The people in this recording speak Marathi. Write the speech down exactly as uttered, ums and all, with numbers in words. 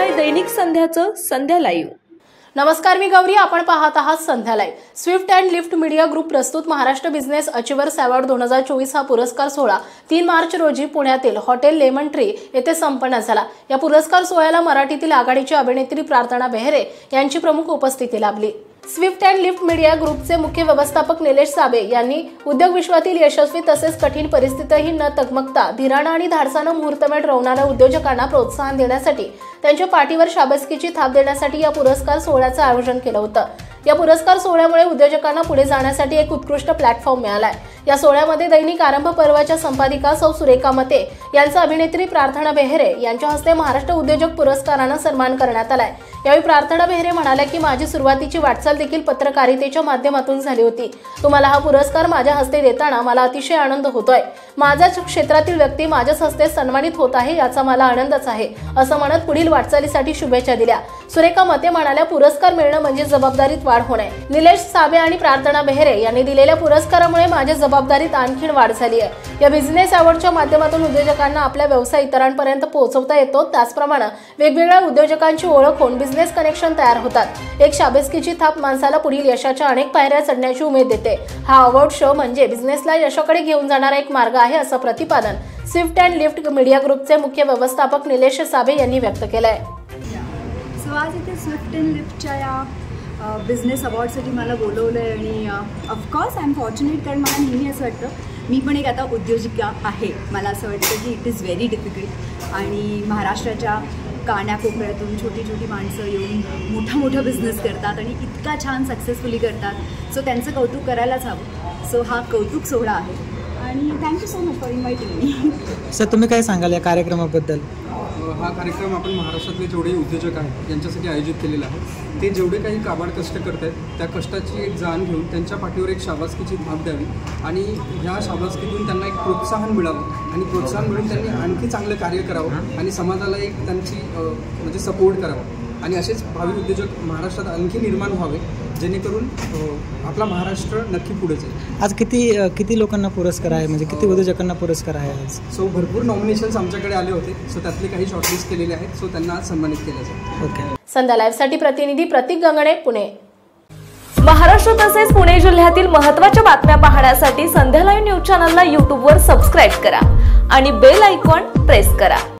आहे दैनिक संध्याचं संध्या लाईव्ह। नमस्कार, मी गौरी, आपण पाहत आहात Sandhya live. Swift and lift media group प्रस्तुत महाराष्ट्र बिझनेस अचिव्हर्स अवॉर्ड दोन हजार चोवीस हा पुरस्कार सोहळा तीन मार्च रोजी पुण्यातील हॉटेल लेमन ट्री येथे संपन्न झाला। या पुरस्कार सोहळ्याला मराठीतील आघाडीची अभिनेत्री प्रार्थना बेहरे यांची प्रमुख उपस्थिती लाभली। स्विफ्ट अँड लिफ्ट मीडिया ग्रुपचे मुख्य व्यवस्थापक निलेश साबे यांनी उद्योग विश्वातील यशस्वी तसेच कठीण परिस्थितीतही न तगमगता धीराने आणि धाडसाने मुहूर्तमेढ रोवणाऱ्या उद्योजकांना प्रोत्साहन देण्यासाठी त्यांच्या पाठीवर शाबासकीची थाप देण्यासाठी या पुरस्कार सोहळ्याचे आयोजन केले होते। या पुरस्कार सोहळ्यामुळे उद्योजकांना पुढे जाण्यासाठी एक उत्कृष्ट प्लॅटफॉर्म मिळाला आहे। या सोहळ्यामध्ये दैनिक आरंभ पर्वाच्या संपादिका सौ सुरेखा मते यांचा अभिनेत्री प्रार्थना बेहरे यांच्या हस्ते महाराष्ट्र उद्योजक पुरस्काराने सन्मान करण्यात आलाय। यावेळी प्रार्थना बेहरे म्हणाल्या की माझी सुरुवातीची वाटचाल देखील पत्रकारितेच्या माध्यमातून झाली होती। तुम्हाला हा पुरस्कार माझ्या हस्ते देताना मला अतिशय आनंद होतोय। माझ्याच क्षेत्रातील व्यक्ती माझ्याच हस्ते सन्मानित होत आहे याचा मला आनंदच आहे, असं म्हणत पुढील वाटचालीसाठी शुभेच्छा दिल्या। सुरेखा मते म्हणाल्या पुरस्कार मिळणं म्हणजे जबाबदारीत वाढ होणे। निलेश साबे आणि प्रार्थना बेहरे यांनी दिलेल्या पुरस्कारामुळे माझ्या जबाबदारीत आणखीन वाढ झाली आहे। या बिझनेस अवॉर्डच्या माध्यमातून उद्योजकांना आपला व्यवसाय इतरांपर्यंत पोहोचवता येतो, त्याचप्रमाणे वेगवेगळ्या उद्योजकांची ओळख होऊन बिझनेस कनेक्शन तयार होतात। एक शाबासकीची थाप माणसाला पुढील यशाच्या अनेक पायऱ्या चढण्याची उमेद देते। हा अवॉर्ड शो म्हणजे बिझनेसला यशाकडे घेऊन जाणारा एक मार्ग आहे, असं प्रतिपादन स्विफ्ट अँड लिफ्ट मीडिया ग्रुपचे मुख्य व्यवस्थापक निलेश साबे यांनी व्यक्त केलं आहे। सो आज इथे स्विफ्ट अँड लिफ्टच्या या बिझनेस अवॉर्डसाठी मला बोलवलं आहे आणि ऑफकोर्स आय एम फॉर्च्युनेट, कारण मला नेहमी असं वाटतं मी पण एक आता उद्योजिका आहे। मला असं वाटतं की इट इज व्हेरी डिफिकल्ट आणि महाराष्ट्राच्या कानाकोपऱ्यातून छोटी छोटी माणसं येऊन मोठा मोठा बिझनेस करतात आणि इतका छान सक्सेसफुली करतात। सो त्यांचं कौतुक करायलाच हवं। सो हा कौतुक सोहळा आहे आणि thank you so much for inviting me. Sir, तुम्ही काय सांगाल या कार्यक्रमाबद्दल? हा कार्यक्रम आपण महाराष्ट्रातले जेवढे उद्योजक आहेत यांच्यासाठी आयोजित केलेला आहे। ते जेवढे काही काबाड कष्ट करत आहेत त्या कष्टाची एक जाण घेऊन त्यांच्या पाठीवर एक शाबासकीची थाप द्यावी आणि ह्या शाबासकीतून त्यांना एक प्रोत्साहन मिळावं आणि प्रोत्साहन मिळून त्यांनी आणखी चांगलं कार्य करावं आणि समाजाला एक त्यांची म्हणजे सपोर्ट करावा आणि असेच भावी उद्योजक महाराष्ट्रात आणखी निर्माण व्हावे, जेणेकरून आपला महाराष्ट्र नक्की पुढे जाईल। आज किती किती लोकांना पुरस्कार आहे, म्हणजे किती उद्योजकांना पुरस्कार आहे आज? सो भरपूर नॉमिनेशन्स आमच्याकडे आले होते, सो त्यातले काही शॉर्टलिस्ट केलेले आहेत, सो त्यांना आज सन्मानित केलं जाईल। ओके। संध्या लाईव्ह साठी प्रतिनिधी प्रतीक गंगणे, पुणे। महाराष्ट्र तसेच पुणे जिल्ह्यातील महत्त्वाच्या बातम्या पाहण्यासाठी संध्या लाईव्ह न्यूज चॅनलला यूट्यूबवर सबस्क्राईब करा आणि बेल आयकॉन प्रेस करा।